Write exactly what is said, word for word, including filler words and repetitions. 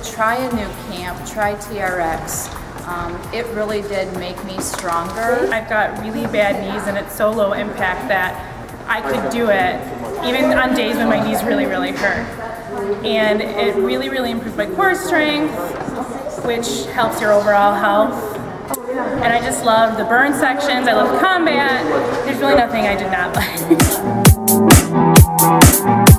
try a new camp, try T R X. Um, it really did make me stronger. I've got really bad knees and it's so low impact that I could do it even on days when my knees really, really hurt. And it really, really improved my core strength, which helps your overall health. And I just love the burn sections, I love combat. There's really nothing I did not like.